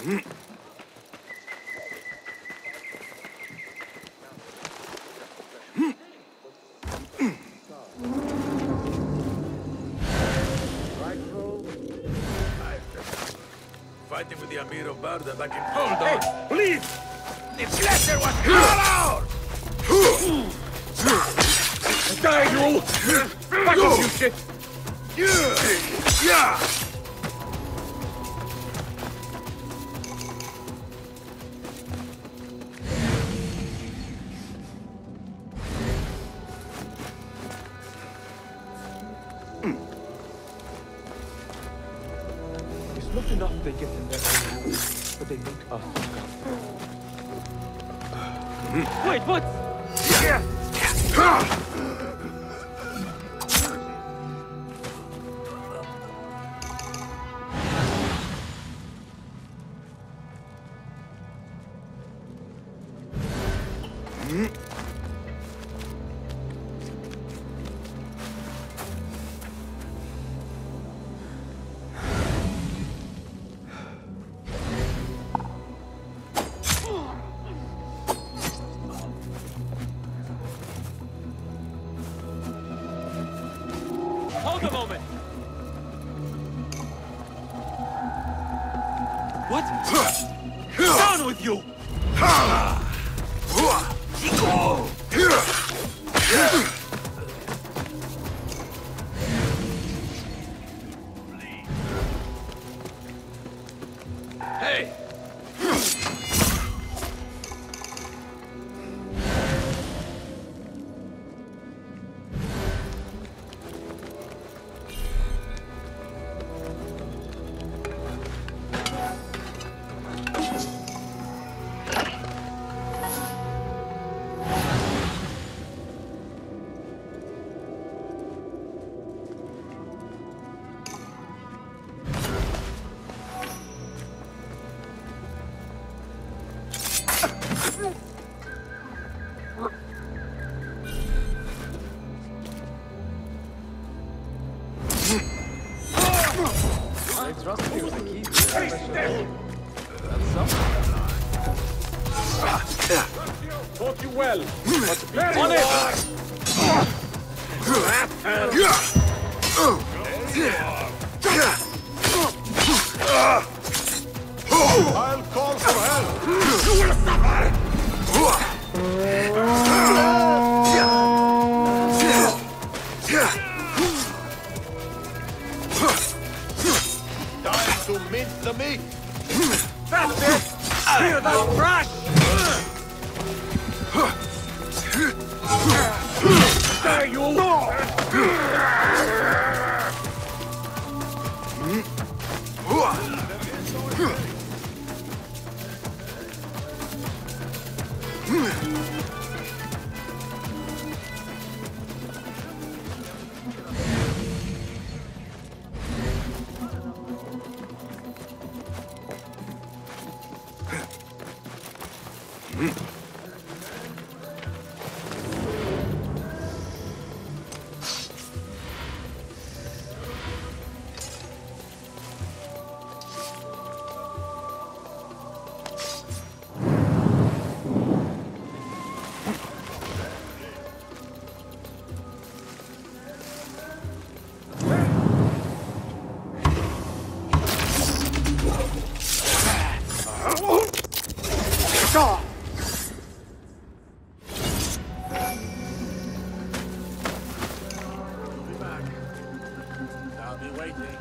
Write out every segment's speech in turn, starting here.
Fighting with the Amir of Barda back in... Hold on! Hey, please! The blesser was hollow! Die, you! Back off, you shit! Yeah! It's not enough they get in their own hands, but they make us come. Wait, what? Yeah! Hold a moment! What? Down with you! Hey! I trust you to keep it. That's something. Taught you well, but on it! I'll call for help! You will suffer! Time to mince the meat! That's it! Feel that crash! There you I'll be waiting.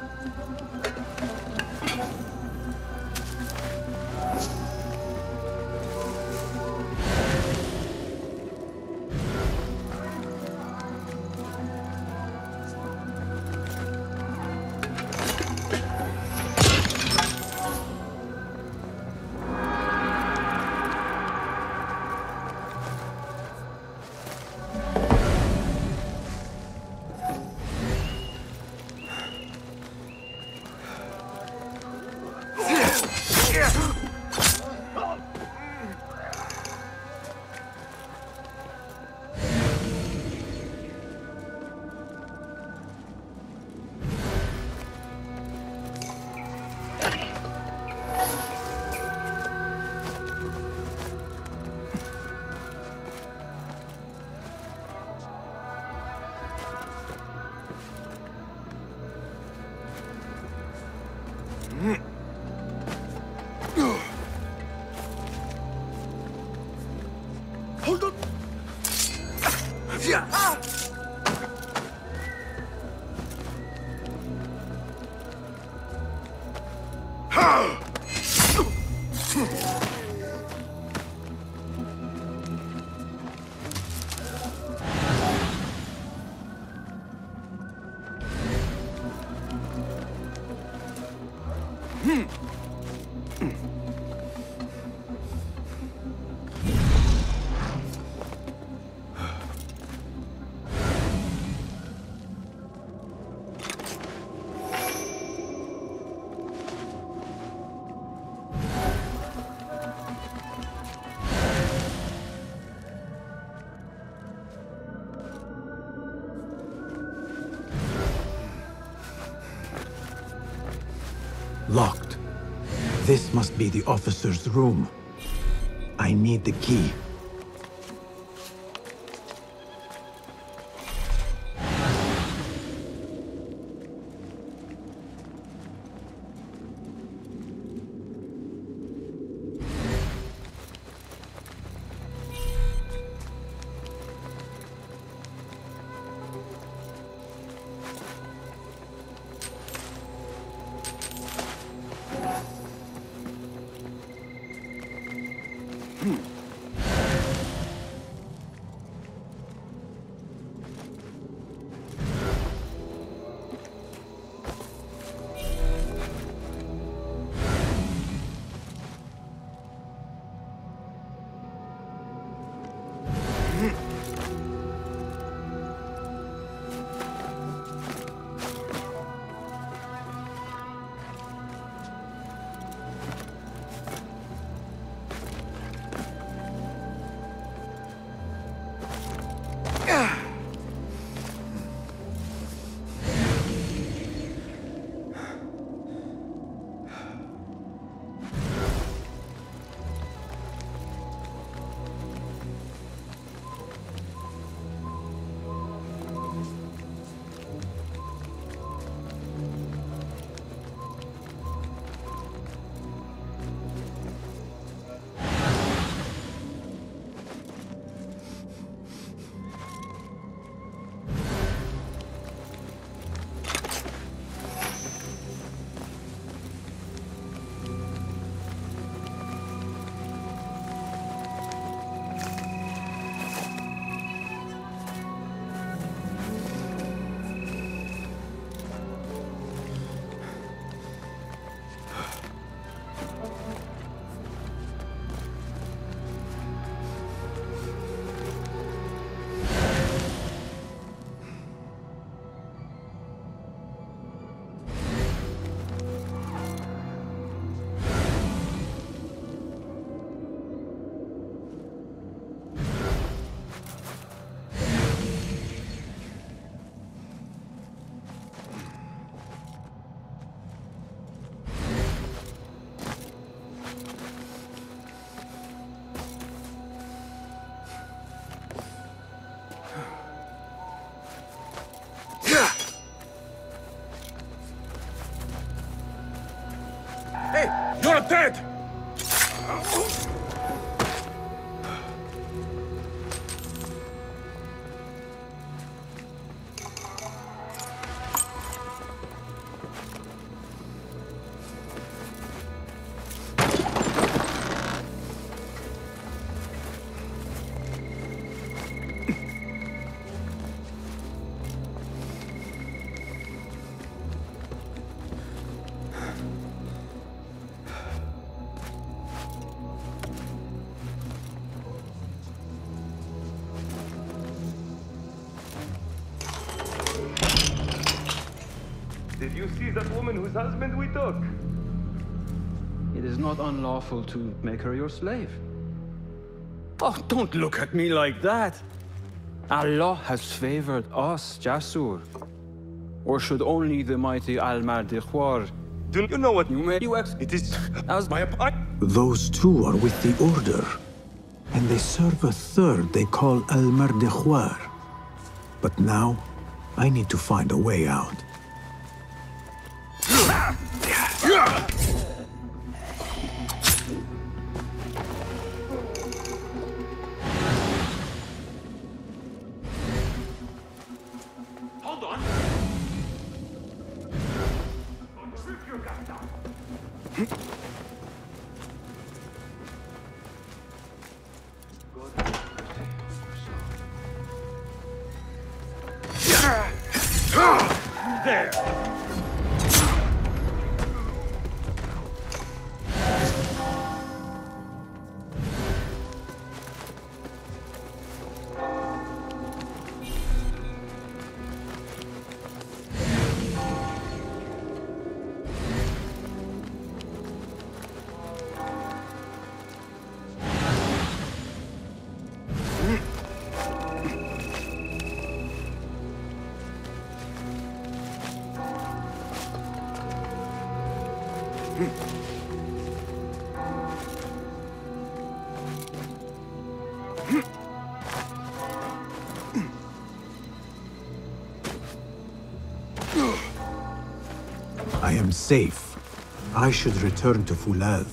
Hold on! Yeah! Locked. This must be the officer's room. I need the key. You're dead! Did you see that woman whose husband we took? It is not unlawful to make her your slave. Oh, don't look at me like that. Allah has favored us, Jasur. Or should only the mighty Al-Mardikhwar? Do you know what You may ex- it is? as My Those two are with the Order, and they serve a third they call Al-Mardikhwar. But now, I need to find a way out. Hold on. There. I am safe. I should return to Fulad.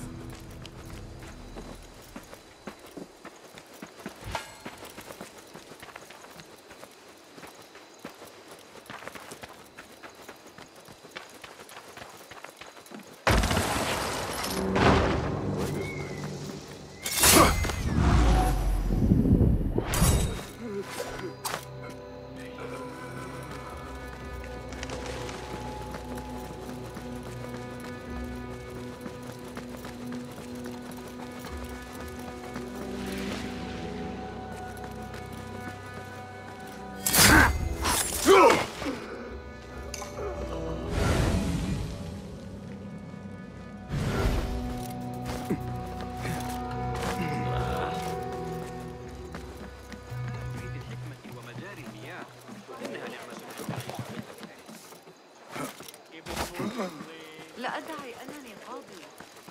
لا أدعي أنني قاضي.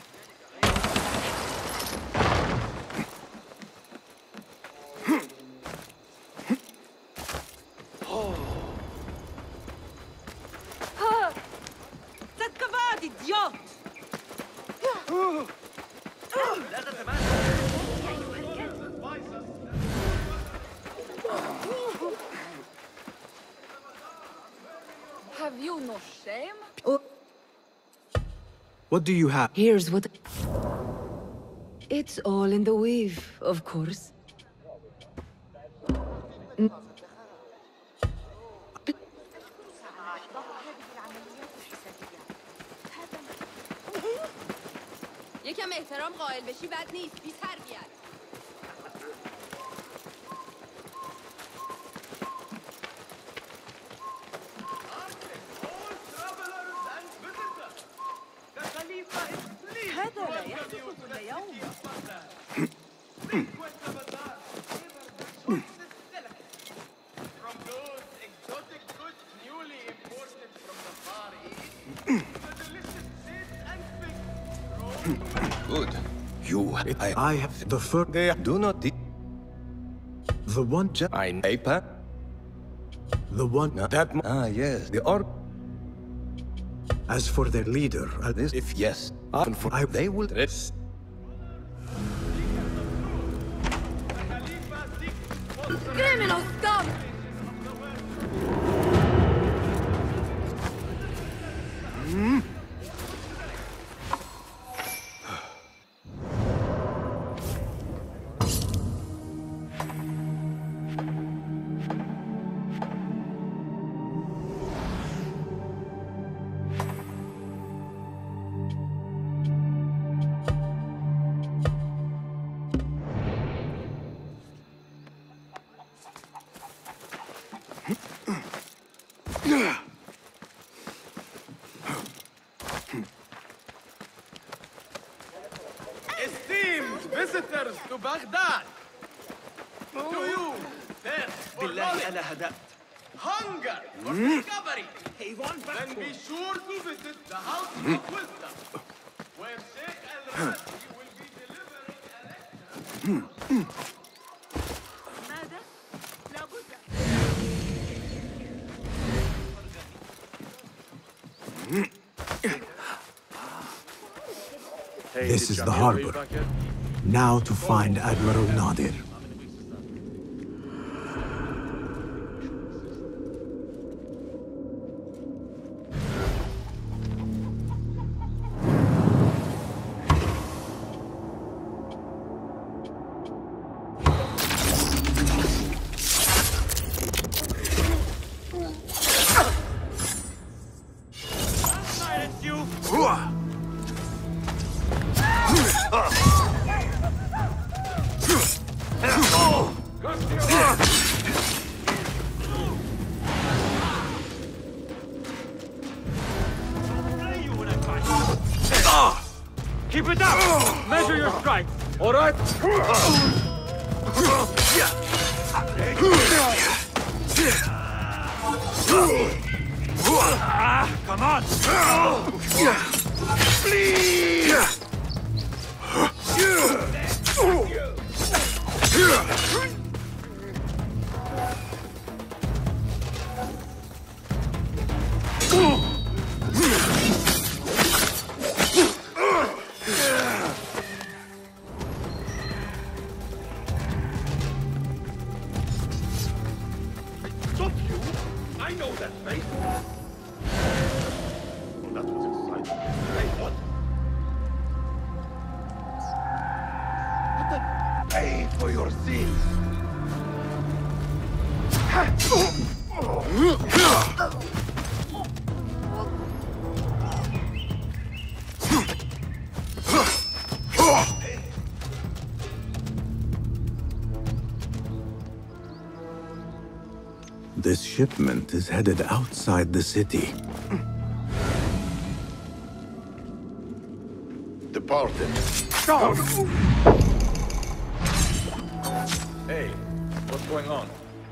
تتكباد إديوت. لا تتماسك. Have you no shame? What do you have? Here's what... It's all in the weave, of course. یکم احترام قائل بشی بد نیست. بی تربیت. هذا لا يحدث كل يوم. Good. I have the fur. They do not. The one. I paper. The one. That. Yes. The orc. As for their leader, This. If yes. Often for. They will. Rest. Criminal, stop! Esteemed visitors to Baghdad, to you, death for knowledge, hunger for discovery, then be sure to visit the House of Wisdom, where Sheikh Al-Razi will be delivering a lecture. ماذا؟ لابد. This is the harbor. Now to find Admiral Nadir. Keep it up! Measure your strike! All right? Come on! Stop you! I know that face! That was exciting. Hey, what? What the? Pay for your sins! This shipment is headed outside the city. Departed. Hey, what's going on?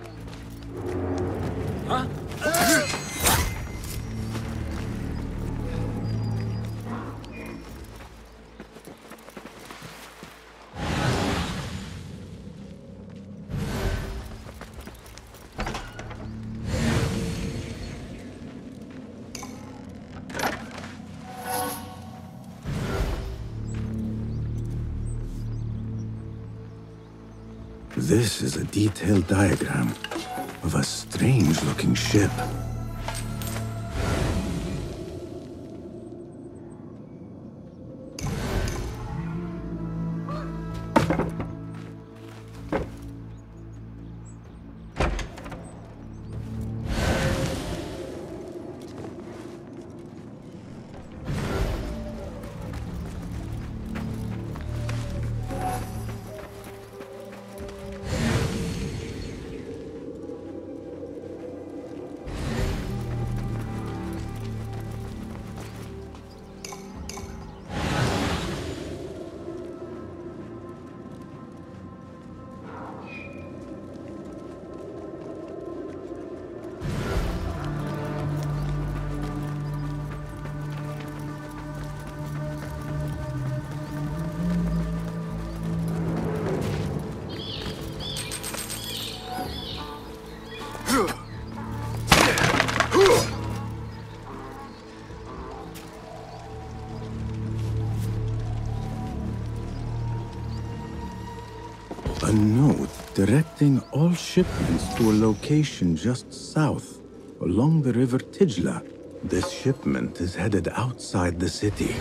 This is a detailed diagram of a strange-looking ship. A note directing all shipments to a location just south, along the river Tijla. This shipment is headed outside the city.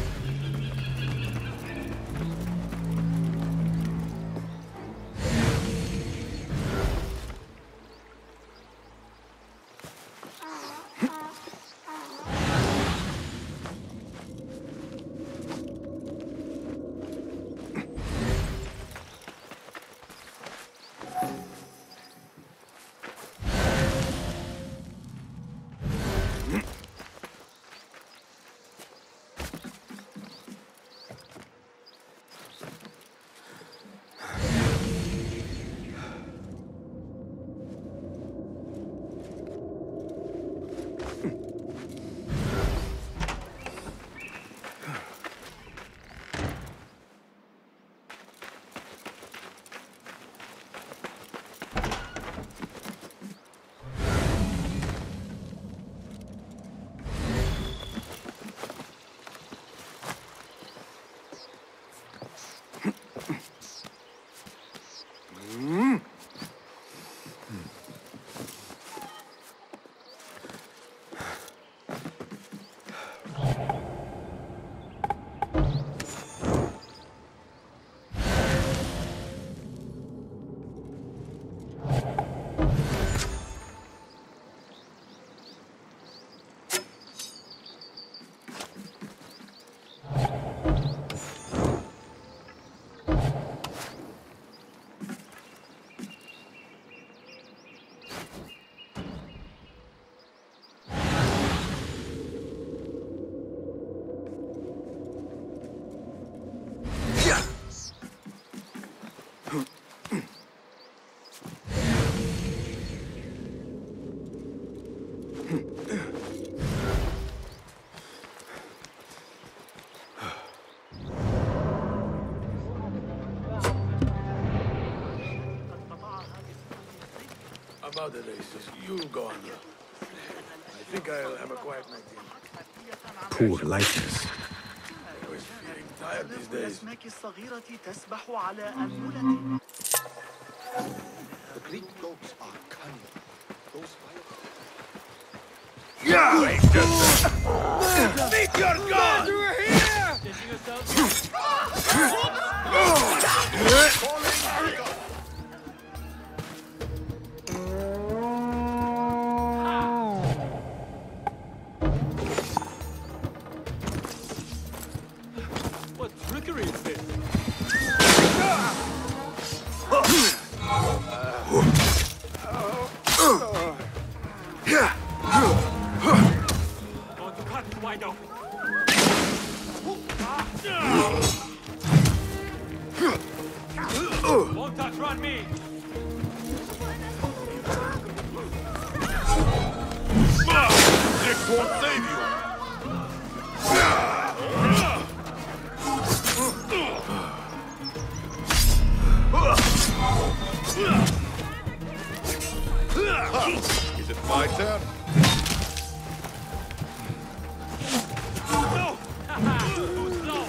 about the races. You go on. I think I'll have a quiet night here. Poor likeness. Always feeling tired these days. الأسماك الصغيرة تسبح على أنملة. The Greek dogs are cunning. Those Meet your god! What trickery is this? Going to cut you wide open. Won't touch, run me! This won't save you! Is it my turn? No! Haha! Too slow!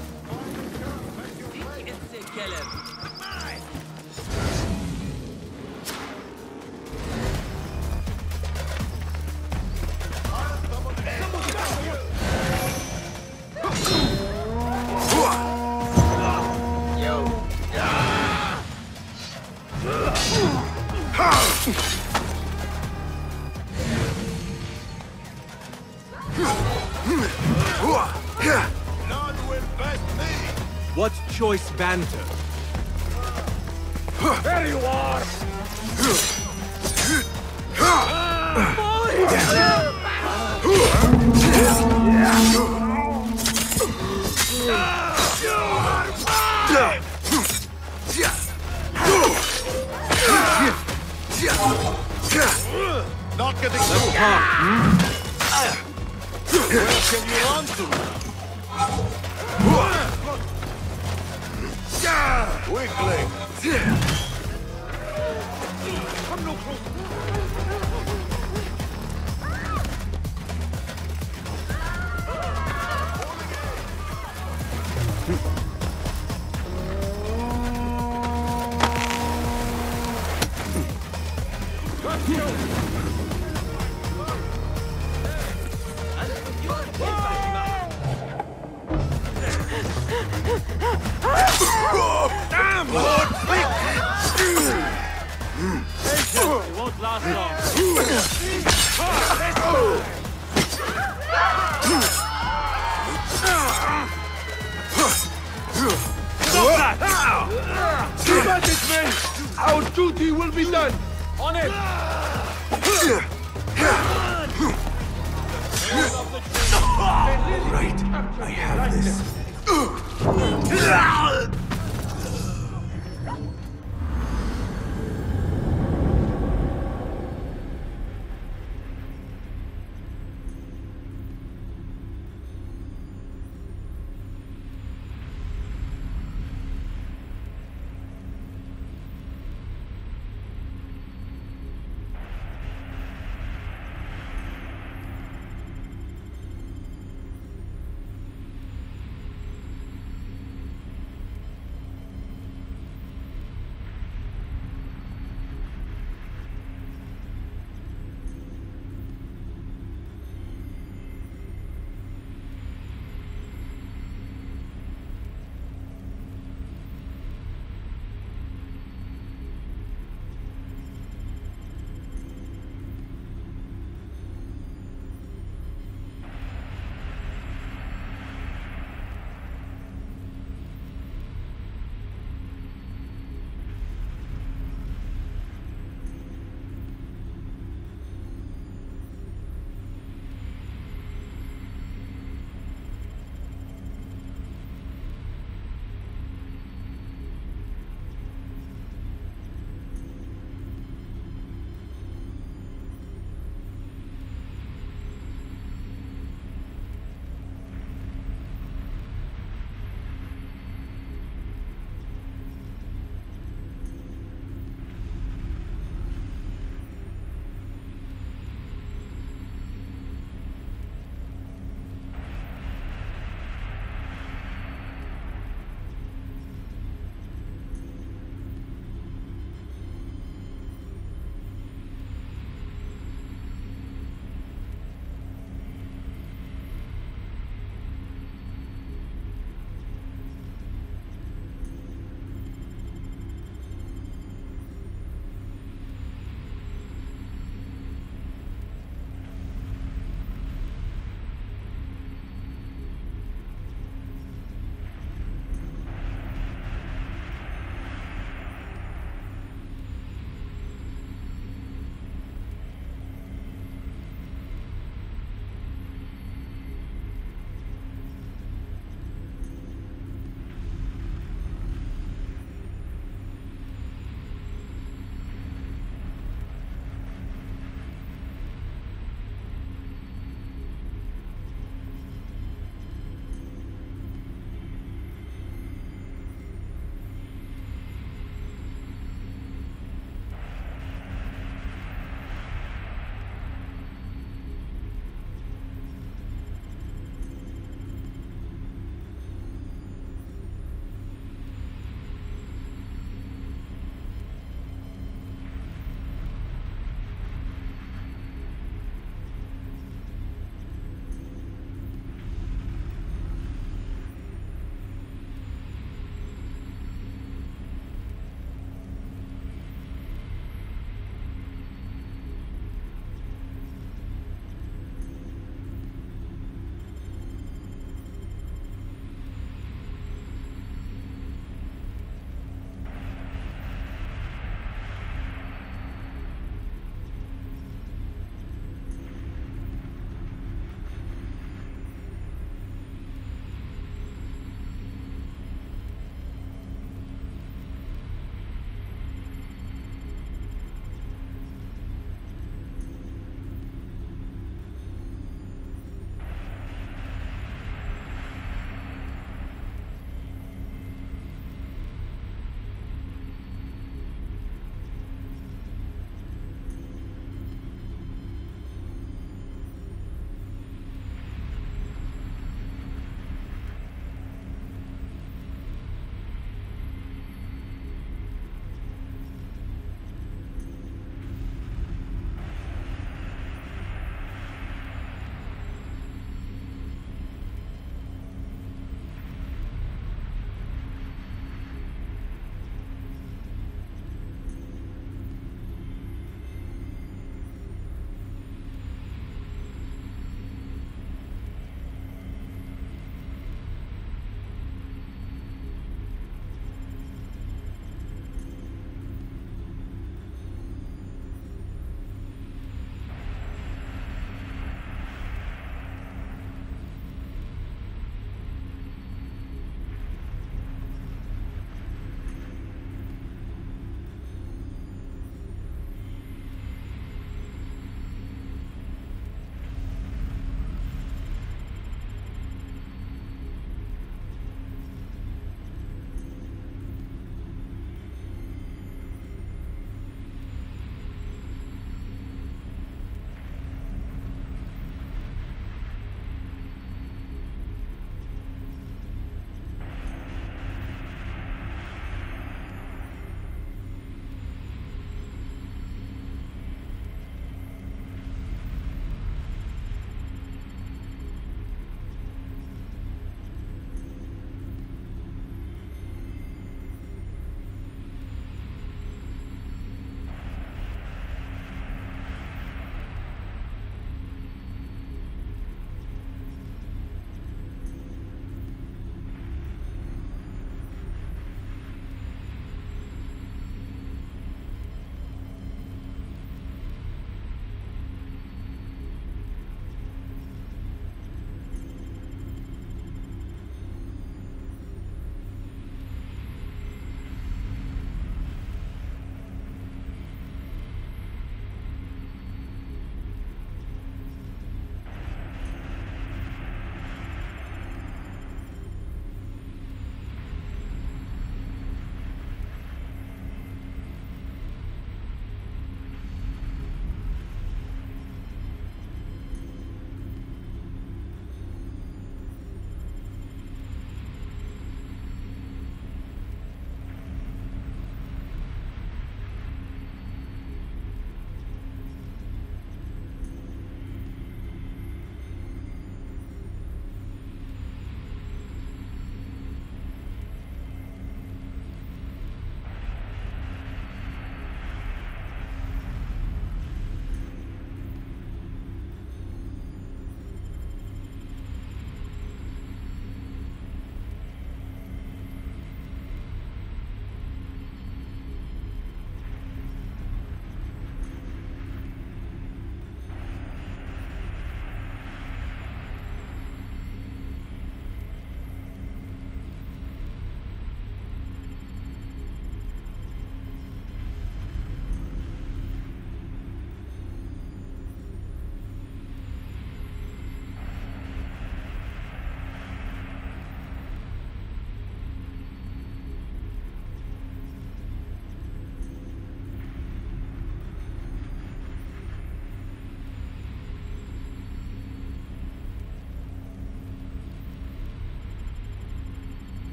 None will best me! What choice banter? There you are! Not getting so hard. Where can you run to? Weakling. Come no closer. Damn, Lord! It won't last long. Stop that! Advantage, men! Our duty will be done! On it! Right, I have this.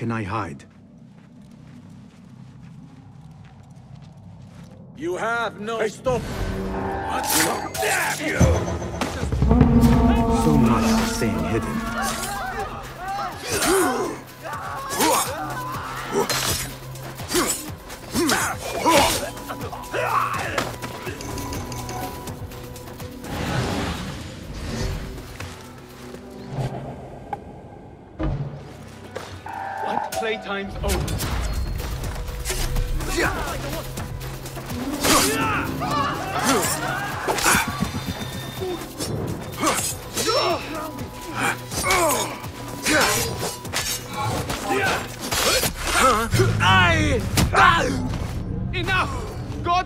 can I hide? You have no... Hey, stop! Damn you! So much for staying hidden. What? Playtime's over. Enough! God!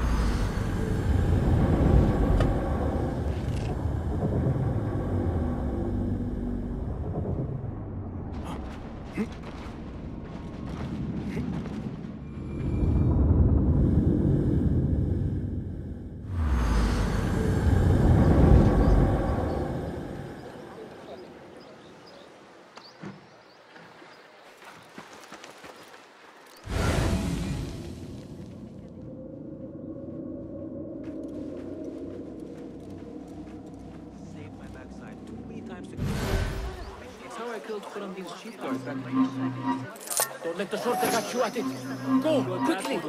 Don't let the shorter catch you at it. Go, quickly.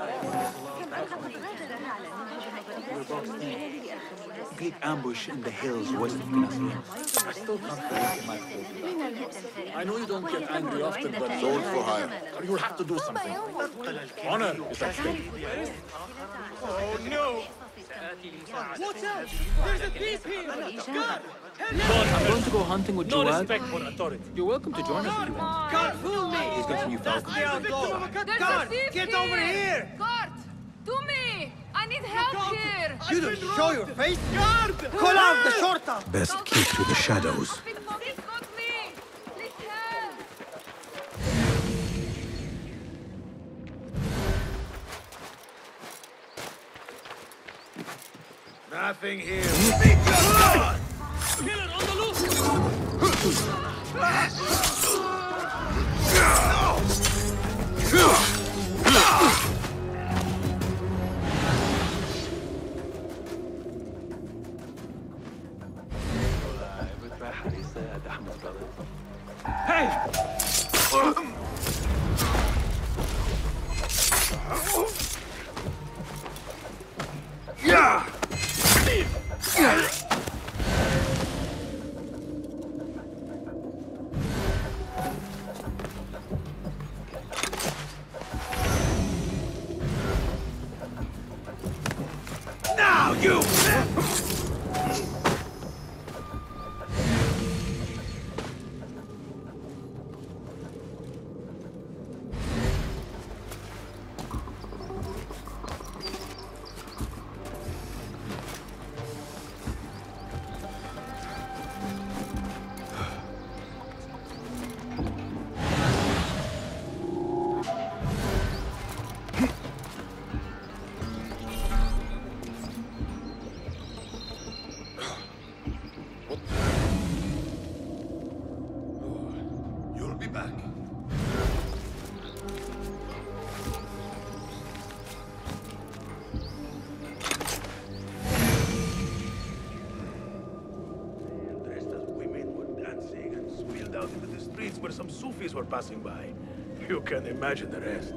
Great ambush in the hills west of Knasir. I still can't believe my fault. I know you don't get angry often, but Sold for hire. you'll have to do something. Honor is at stake. Oh no! Watch out! There's a thief here! God! I'm going to go hunting with No Joab. respect for authority. You're welcome to join us if you want. Can't fool me! He's got some new That's falcons. the outlaw! Guard! Get over here! Guard! To me! I need help here! You don't show your face! Guard! Call out the shorter! Best keep to the shadows. Got me! Please help! Nothing here. Killer on the loose! Now you! You'll be back. Dressed as women were dancing and spilled out into the streets where some Sufis were passing by. You can imagine the rest.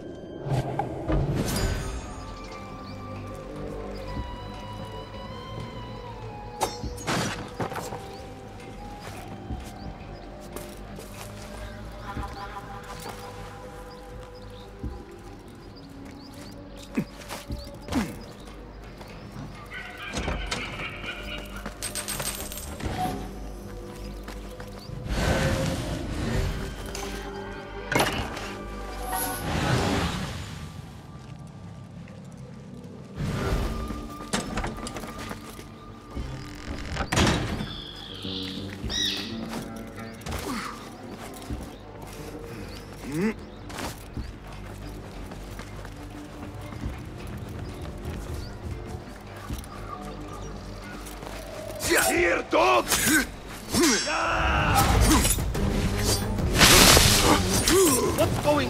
Here, dog! What's going?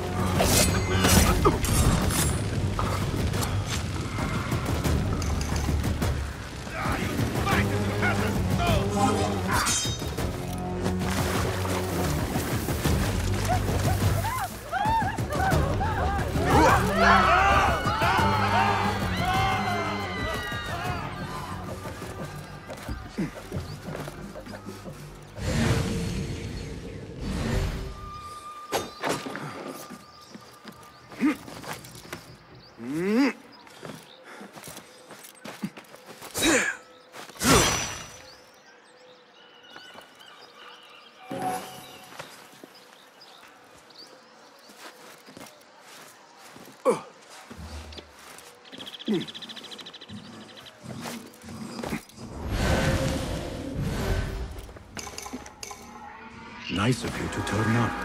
Nice of you to turn up.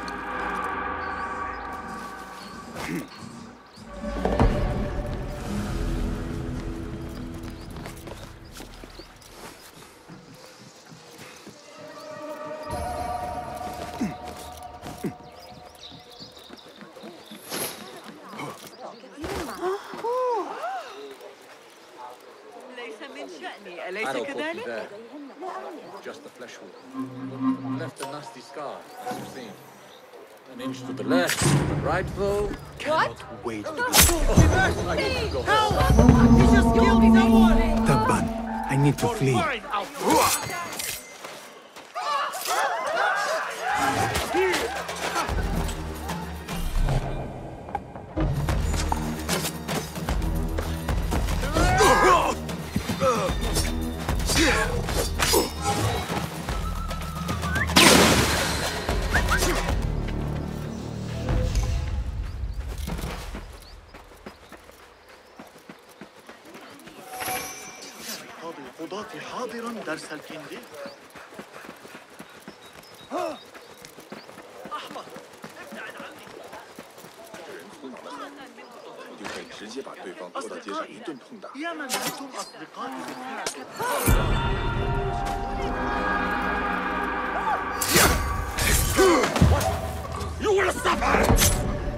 I don't put you there. Just the flesh wound. Left a nasty scar, as you've seen. An inch to the left, to the right though. What? Wait. He just killed someone! Taban, I need to flee. القضاة حاضرا درس الكندي. أحمق ابتعد عني. 就可以直接把对方拖到街上一顿痛打。 يا من أنتم أصدقائي بالفعل. You will suffer!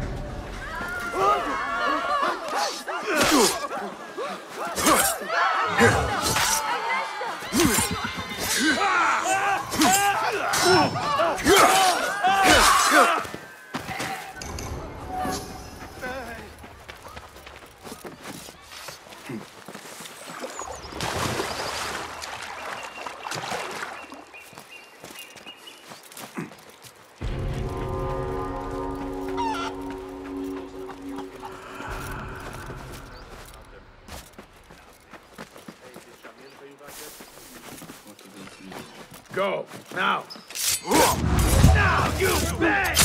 Go, now! Now, you beg!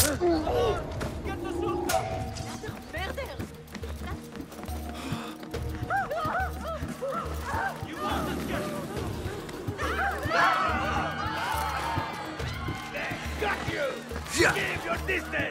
Got you! Keep your distance!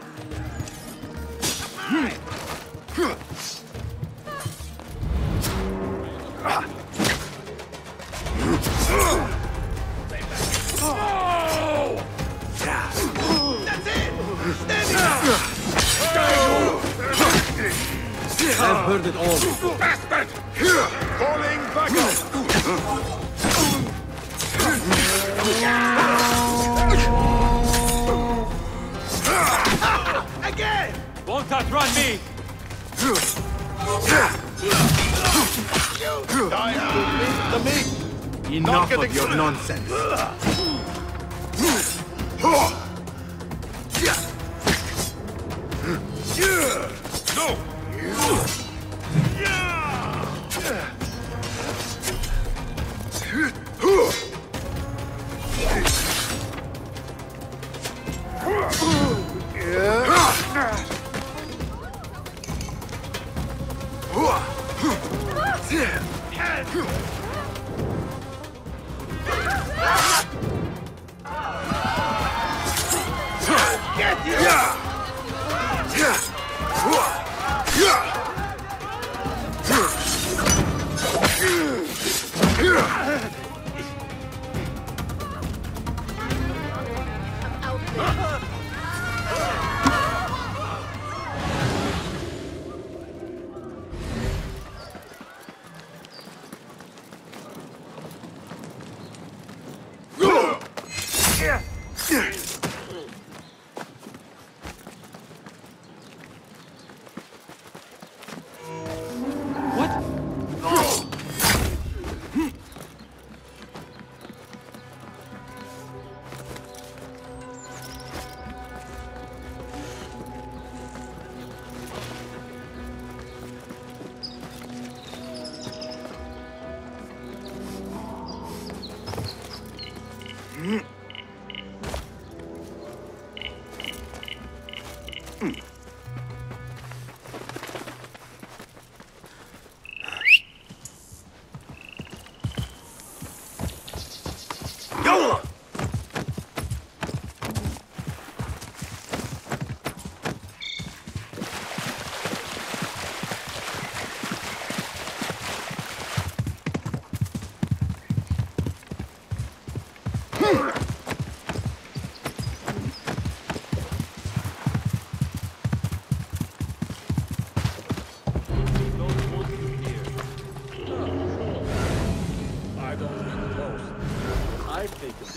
I've heard it all. Bastard! Calling backup! Again! Won't outrun me! Time to meet the meat! Enough of your nonsense. No!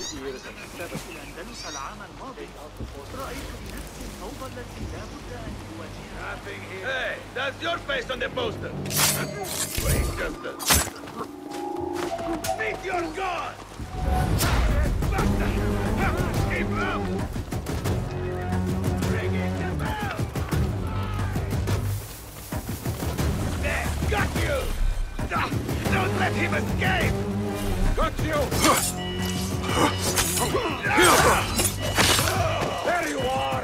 الأندلس العام الماضي رأيت بنفسي الفوضى التي لا بد أن تواجهها. Hey, that's your face on the poster. Wait just a... Meet your god! Keep up! Bring in the bell! There, got you! Don't let him escape! Got you! There you are!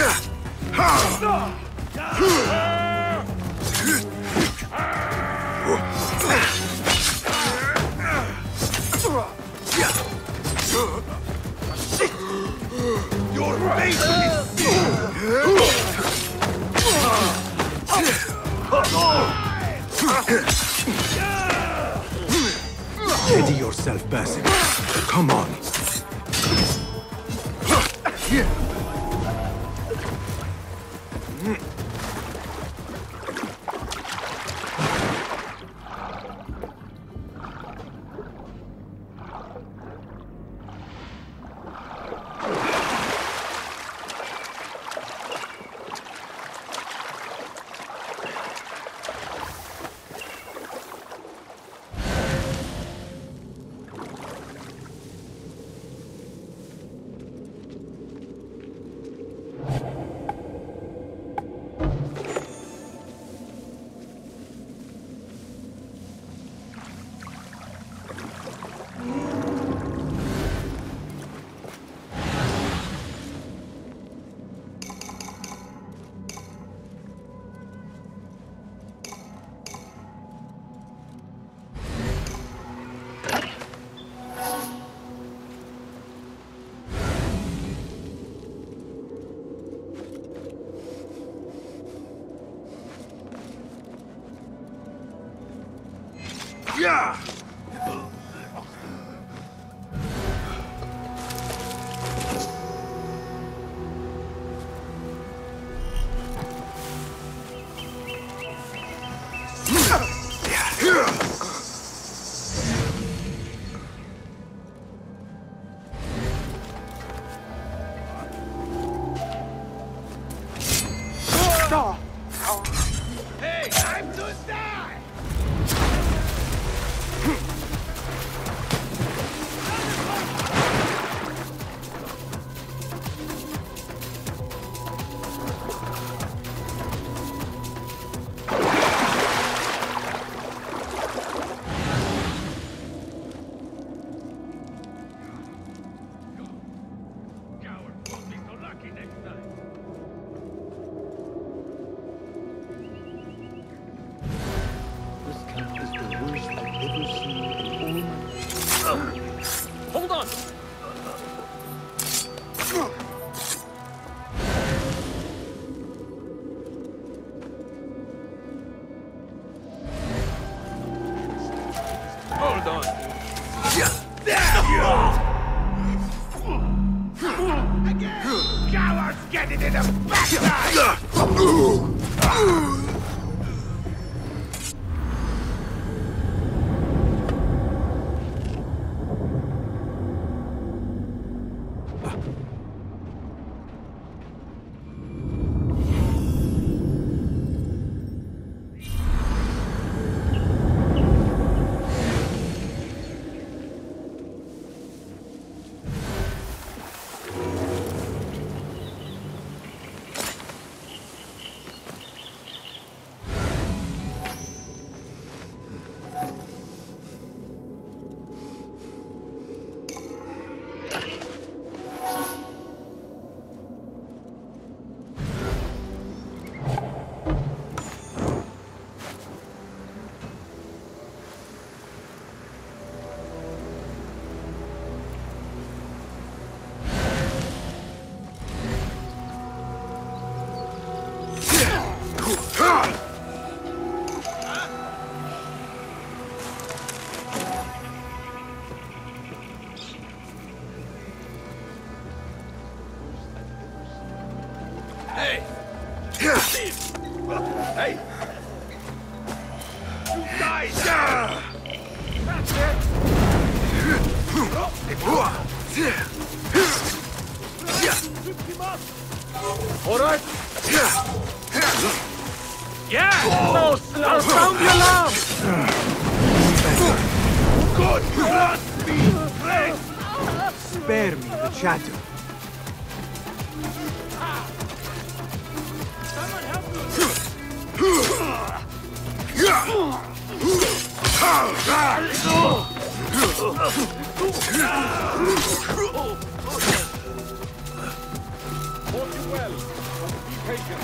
Your face Steady yourself, Basim. Come on. Yeah! Hey, time to die! Coward won't be so lucky next time. This camp is the worst I've ever seen in all my... Hold on! Hold on. Again! Cowards get it in the backside! Hey! Hey! You die now! That's it! All right. Yeah! Close! I'll sound the alarm! Good God! Please! Spare me the chatter. Someone help me! Hold you well. Be patient.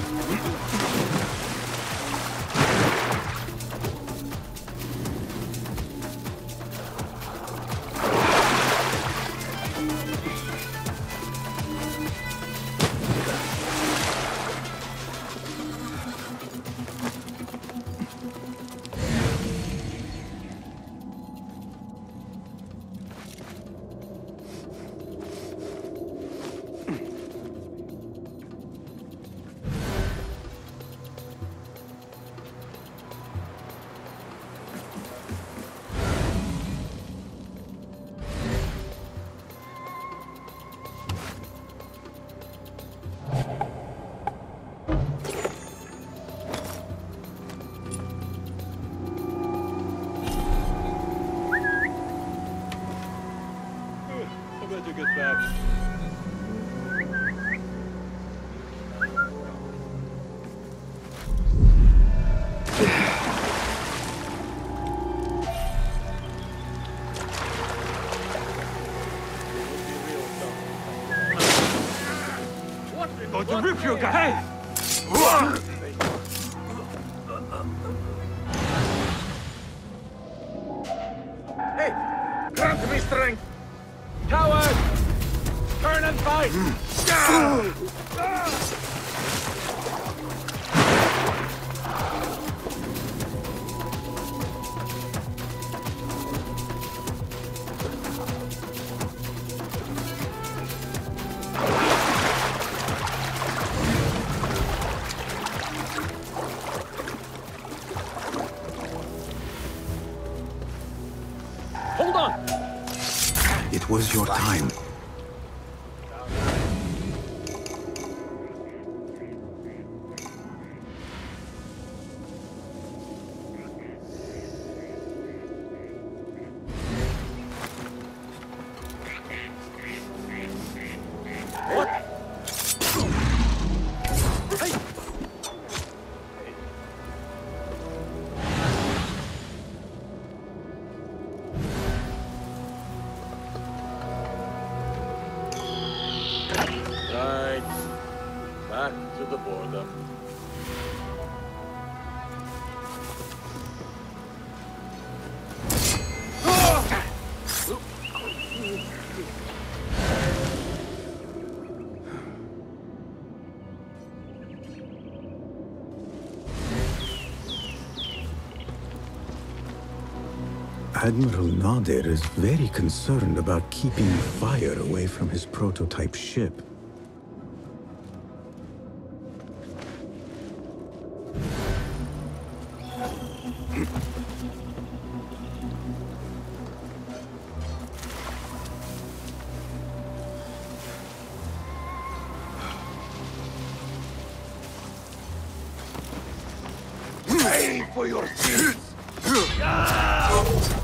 I better get back. Going to rip your guy! Hey! Grant me strength! Coward! Turn and fight! Hold on! It was your time. What? Hey! Right. Back to the border. Admiral Nadir is very concerned about keeping fire away from his prototype ship. Pay for your sins!